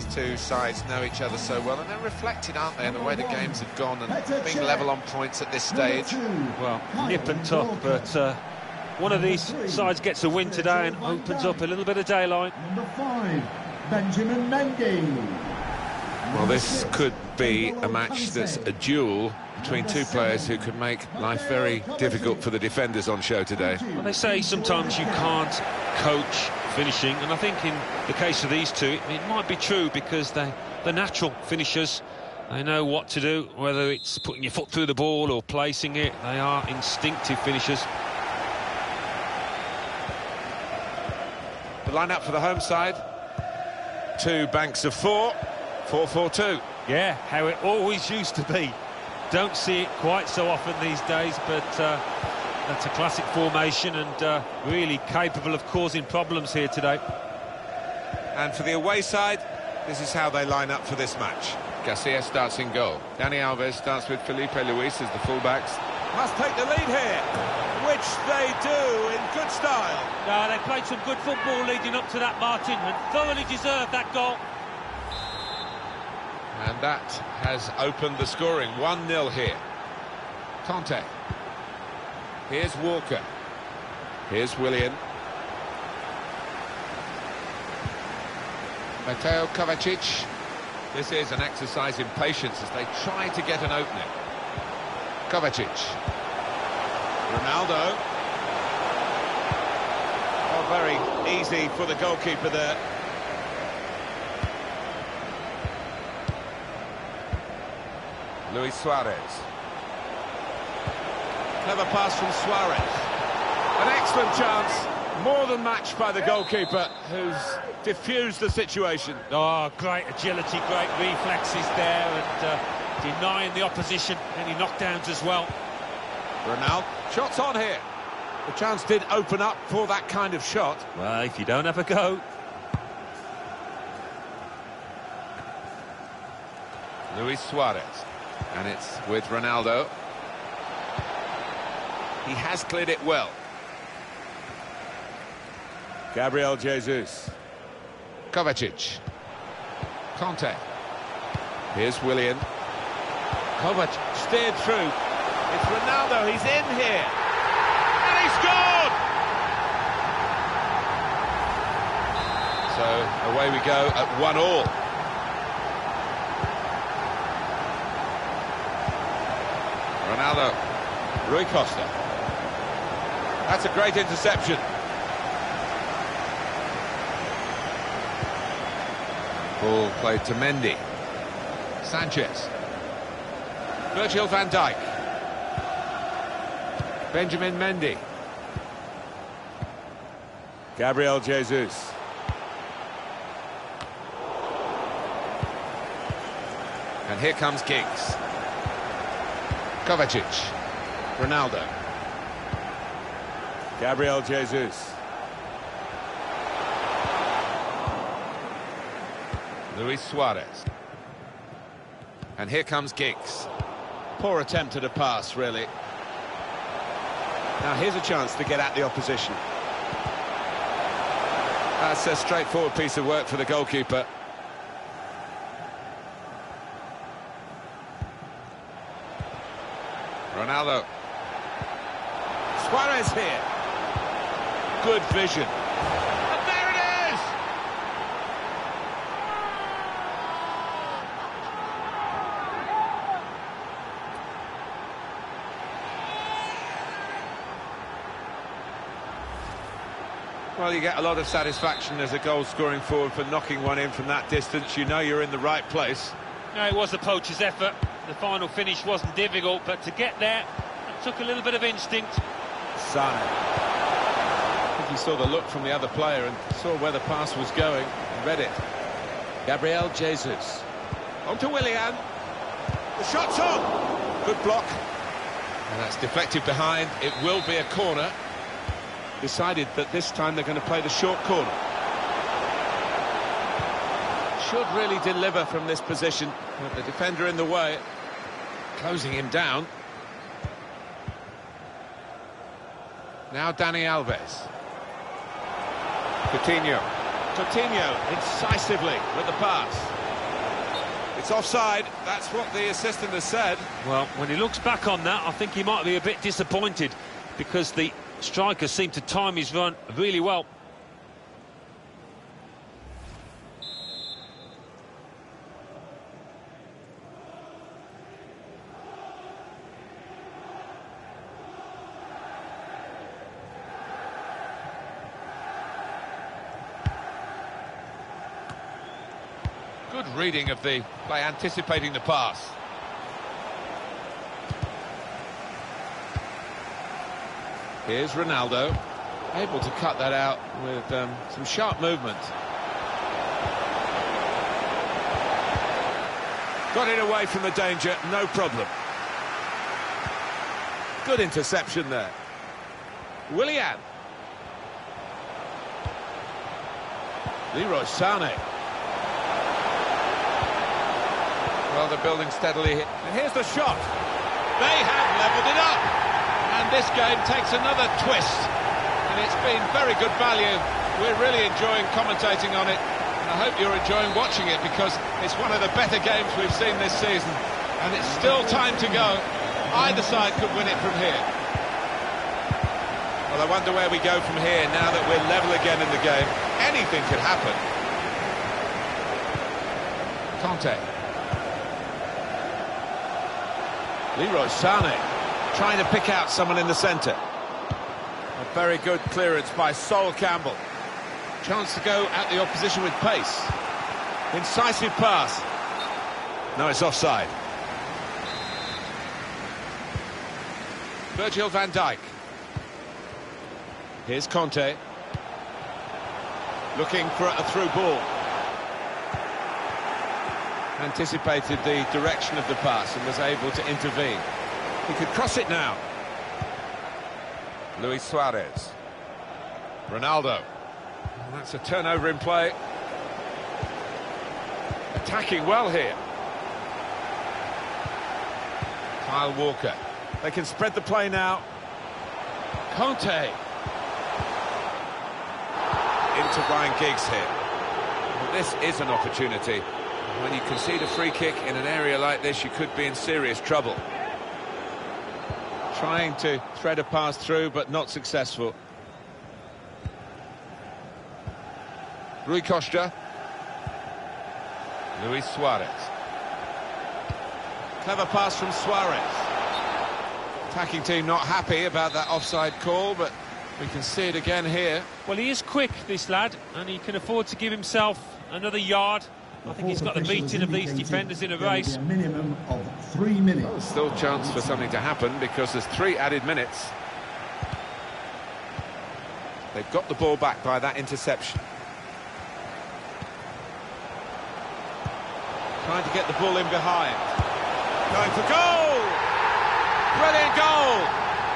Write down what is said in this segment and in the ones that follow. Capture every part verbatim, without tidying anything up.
these two sides know each other so well, and they're reflected, aren't they, in the way the games have gone and being level on points at this stage. Well, nip and tuck, but uh, one of these sides gets a win today and opens up a little bit of daylight. Number five, Benjamin Mendy. Well, this could be a match that's a duel between two players who could make life very difficult for the defenders on show today. Well, they say sometimes you can't coach finishing, and I think in the case of these two, it, it might be true, because they, they're natural finishers. They know what to do, whether it's putting your foot through the ball or placing it. They are instinctive finishers. The line-up for the home side. Two banks of four. four four two. Yeah, how it always used to be. Don't see it quite so often these days, but uh, that's a classic formation, and uh, really capable of causing problems here today. And for the away side, this is how they line up for this match. Garcia starts in goal. Dani Alves starts with Felipe Luis as the fullbacks. Must take the lead here, which they do in good style. No, they played some good football leading up to that, Martin, and thoroughly deserved that goal. And that has opened the scoring. one nil here. Conte. Here's Walker. Here's Willian. Mateo Kovacic. This is an exercise in patience as they try to get an opening. Kovacic. Ronaldo. Oh, very easy for the goalkeeper there. Luis Suarez. Clever pass from Suarez. An excellent chance, more than matched by the goalkeeper, who's diffused the situation. Oh, great agility, great reflexes there, and uh, denying the opposition any knockdowns as well. Ronaldo, shots on here. The chance did open up for that kind of shot. Well, if you don't have a go. Luis Suarez. And it's with Ronaldo. He has cleared it well. Gabriel Jesus. Kovacic. Conte. Here's Willian. Kovacic steered through. It's Ronaldo, he's in here. And he scored! So away we go at one all. Ronaldo. Rui Costa. That's a great interception. Ball played to Mendy. Sanchez. Virgil van Dijk. Benjamin Mendy. Gabriel Jesus. And here comes Giggs. Kovacic. Ronaldo. Gabriel Jesus. Luis Suarez. And here comes Giggs. Poor attempt at a pass, really. Now here's a chance to get at the opposition. That's a straightforward piece of work for the goalkeeper. Ronaldo. Suarez here. Good vision. And there it is! Well, you get a lot of satisfaction as a goal-scoring forward for knocking one in from that distance. You know you're in the right place. No, it was the poacher's effort. The final finish wasn't difficult, but to get there, it took a little bit of instinct. Sane. I think he saw the look from the other player and saw where the pass was going and read it. Gabriel Jesus. On to Willian. The shot's on. Good block. And that's deflected behind. It will be a corner. Decided that this time they're going to play the short corner. Should really deliver from this position, with the defender in the way, Closing him down. Now Dani Alves. Coutinho. Coutinho incisively with the pass. It's offside, that's what the assistant has said. Well, when he looks back on that, I think he might be a bit disappointed because the striker seemed to time his run really well. Good reading of the play, anticipating the pass. Here's Ronaldo, able to cut that out with um, some sharp movement. Got it away from the danger, no problem. Good interception there. Willian. Leroy Sané. Well, they're building steadily here. And here's the shot. They have levelled it up. And this game takes another twist. And it's been very good value. We're really enjoying commentating on it. And I hope you're enjoying watching it because it's one of the better games we've seen this season. And it's still time to go. Either side could win it from here. Well, I wonder where we go from here now that we're level again in the game. Anything could happen. Conte. Leroy Sané trying to pick out someone in the centre. A very good clearance by Sol Campbell. Chance to go at the opposition with pace. Incisive pass. No, it's offside. Virgil van Dijk. Here's Conte. Looking for a through ball. Anticipated the direction of the pass and was able to intervene. He could cross it now. Luis Suarez. Ronaldo. And that's a turnover in play. Attacking well here. Kyle Walker. They can spread the play now. Conte. Into Ryan Giggs here. Well, this is an opportunity. When you concede a free kick in an area like this, you could be in serious trouble. Trying to thread a pass through, but not successful. Rui Costa. Luis Suarez. Clever pass from Suarez. Attacking team not happy about that offside call, but we can see it again here. Well, he is quick, this lad, and he can afford to give himself another yard. I think he's got the beating of these defenders in a race. A minimum of three minutes. Well, still a chance for something to happen because there's three added minutes. They've got the ball back by that interception. Trying to get the ball in behind. Going for goal! Brilliant goal!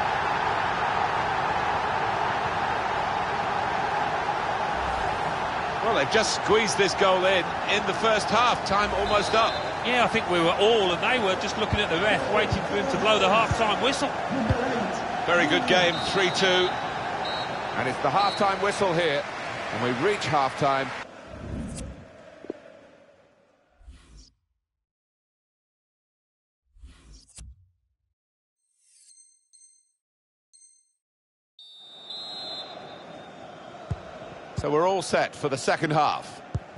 Well, they've just squeezed this goal in in the first half. Time almost up. Yeah, I think we were all, and they were just looking at the ref, waiting for him to blow the half-time whistle. Very good game, three two. And it's the half-time whistle here. And we reach half-time. So we're all set for the second half.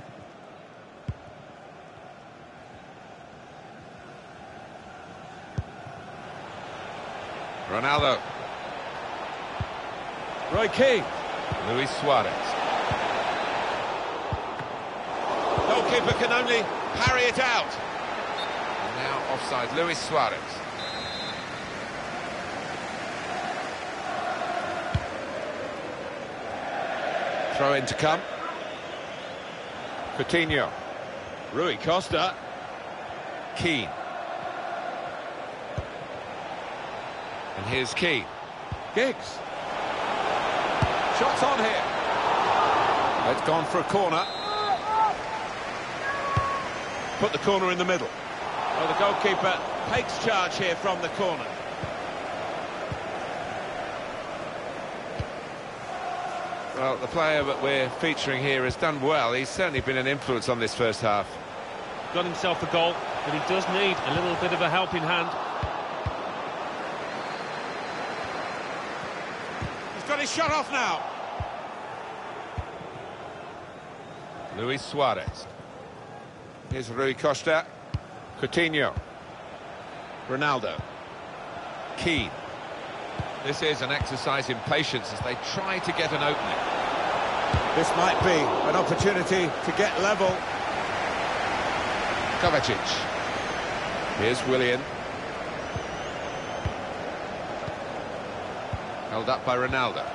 Ronaldo. Roy Keane. Luis Suarez. Goalkeeper can only parry it out. And now offside, Luis Suarez. Throw in to come. Coutinho. Rui Costa. Keane. And here's Keane. Giggs. Shots on here. It's gone for a corner. Put the corner in the middle. Well, the goalkeeper takes charge here from the corner. Well, the player that we're featuring here has done well. He's certainly been an influence on this first half. Got himself a goal, but he does need a little bit of a helping hand. He's got his shot off now. Luis Suarez. Here's Rui Costa. Coutinho. Ronaldo. Keane. This is an exercise in patience as they try to get an opening. This might be an opportunity to get level. Kovacic. Here's Willian. Held up by Ronaldo.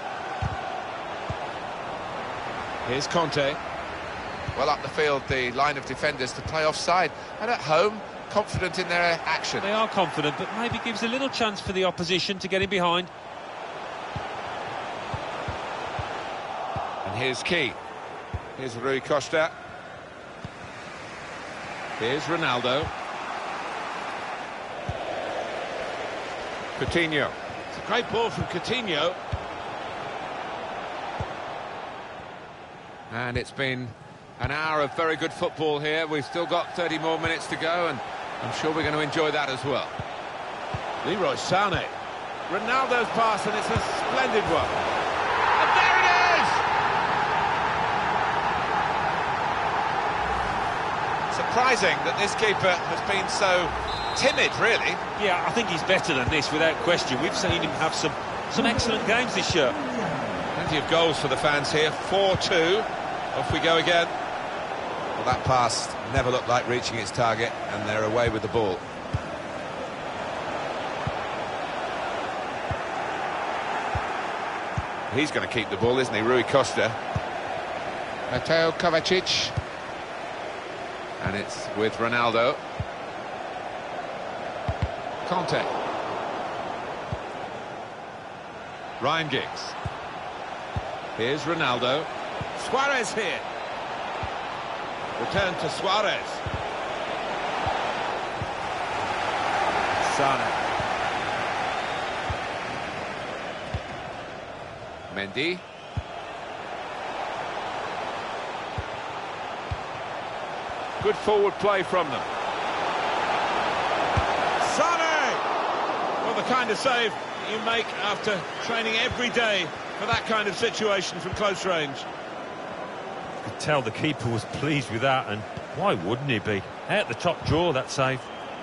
Here's Conte. Well up the field, the line of defenders to play offside. And at home, confident in their action. They are confident, but maybe gives a little chance for the opposition to get in behind. And here's Keane. Here's Rui Costa. Here's Ronaldo. Coutinho. It's a great ball from Coutinho. And it's been an hour of very good football here. We've still got thirty more minutes to go, and I'm sure we're going to enjoy that as well. Leroy Sané. Ronaldo's pass, and it's a splendid one. And there it is! Surprising that this keeper has been so timid, really. Yeah, I think he's better than this, without question. We've seen him have some, some excellent games this year. Plenty of goals for the fans here. four two. Off we go again. Well, that pass never looked like reaching its target, and they're away with the ball. He's going to keep the ball, isn't he, Rui Costa? Mateo Kovacic. And it's with Ronaldo. Conte. Ryan Giggs. Here's Ronaldo. Suarez here. Return to Suarez. Sané. Mendy. Good forward play from them. Sané! Well, the kind of save you make after training every day for that kind of situation from close range. You could tell the keeper was pleased with that, and why wouldn't he be? Out the top drawer, that save.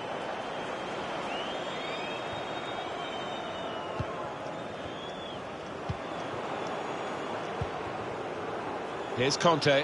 Here's Conte.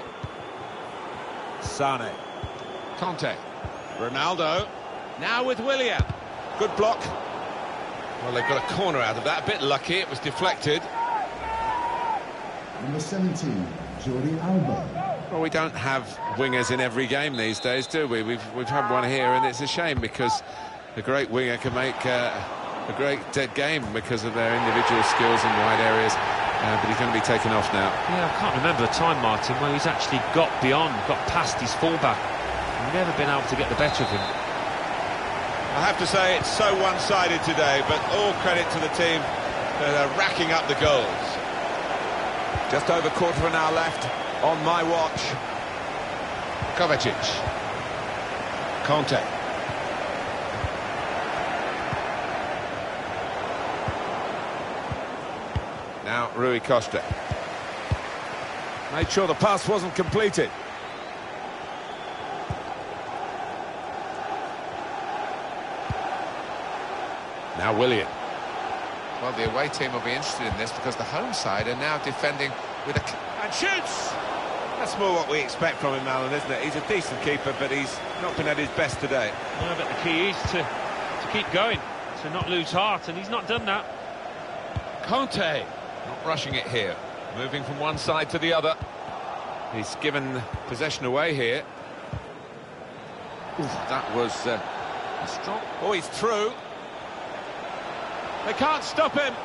Sané. Conte. Ronaldo. Now with Willian. Good block. Well, they've got a corner out of that. A bit lucky, it was deflected. Number seventeen, Jordi Alba. Well, we don't have wingers in every game these days, do we? We've we've had one here, and it's a shame because a great winger can make uh, a great dead game because of their individual skills in wide areas. Uh, but he's going to be taken off now. Yeah, I can't remember a time, Martin, where he's actually got beyond, got past his fullback. Never been able to get the better of him. I have to say it's so one-sided today, but all credit to the team that are racking up the goals. Just over quarter of an hour left on my watch. Kovacic. Conte. Now Rui Costa. Made sure the pass wasn't completed. Now Willian. Well, the away team will be interested in this because the home side are now defending with a... And shoots! That's more what we expect from him, Alan, isn't it? He's a decent keeper, but he's not been at his best today. No, but the key is to, to keep going, to not lose heart, and he's not done that. Conte. Not rushing it here. Moving from one side to the other. He's given possession away here. Oof, that was uh, a strong... Oh, he's through. They can't stop him.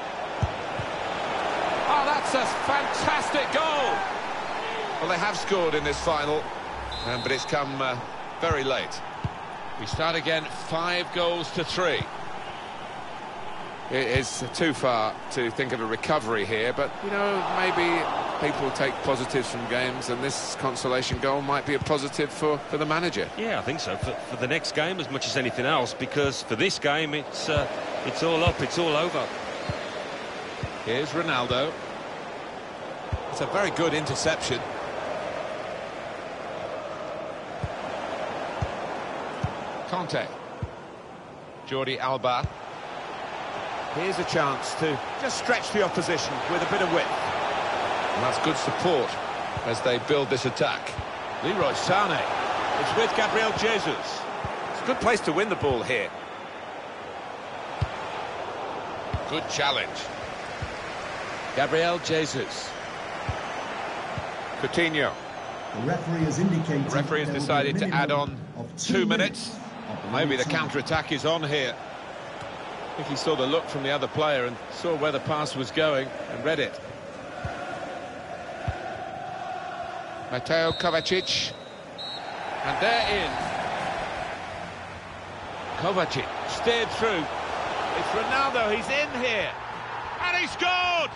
Oh, that's a fantastic goal. Well, they have scored in this final, um, but it's come uh, very late. We start again, five goals to three. It is too far to think of a recovery here, but, you know, maybe people take positives from games, and this consolation goal might be a positive for, for the manager. Yeah, I think so, for, for the next game as much as anything else, because for this game, it's, uh, it's all up, it's all over. Here's Ronaldo. It's a very good interception. Conte. Jordi Alba. Here's a chance to just stretch the opposition with a bit of width. And that's good support as they build this attack. Leroy Sané. It's with Gabriel Jesus. It's a good place to win the ball here. Good challenge. Gabriel Jesus. Coutinho. The referee has indicated. The referee has there will be a decided to add minimum on of two minutes. of Maybe the time. counter-attack is on here. I think he saw the look from the other player and saw where the pass was going and read it. Mateo Kovacic. And they're in. Kovacic steered through. It's Ronaldo, he's in here. And he scored!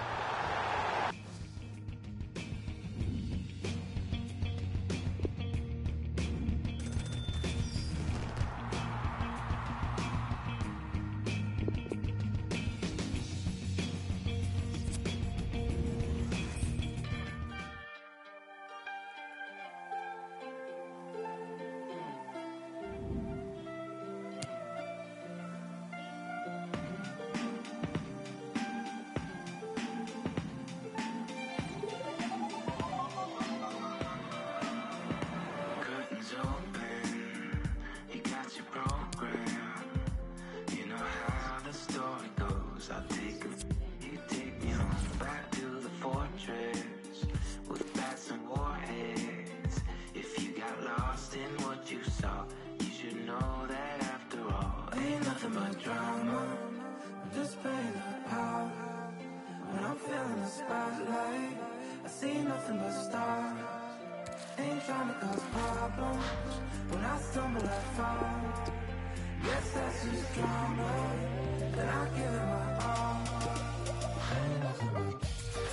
I see nothing but stars. Ain't trying to cause problems. When I stumble, I fall. Guess that's just drama. And I give it my all. Ain't nothing but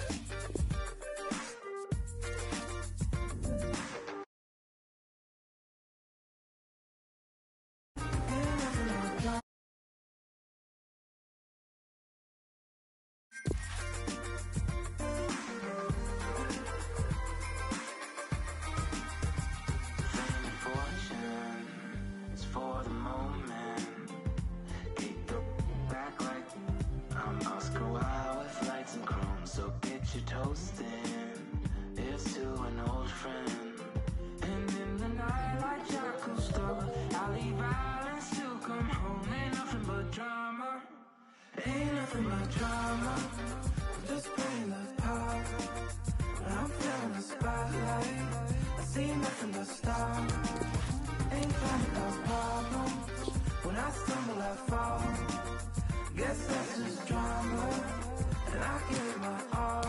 toasting. Here's to an old friend. And in the night like Jack Cousteau, I leave violence to come home. Ain't nothing but drama. Ain't nothing but drama. I'm just playing the part. When I'm feeling the spotlight, I see nothing but stars. Ain't trying to cause problems. When I stumble, I fall. Guess that's just drama. And I give it my all.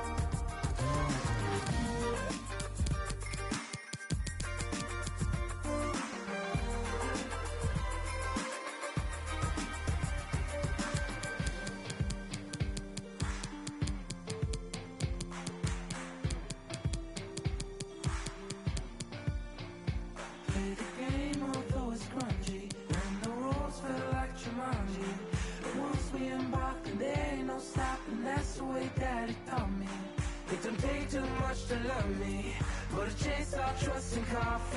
Play the game, although it's grungy, and the rules feel like Jumanji. But once we embark, and there ain't no stopping. That's the way Daddy taught me. It don't take too much to love me, but to chase our trust and confidence.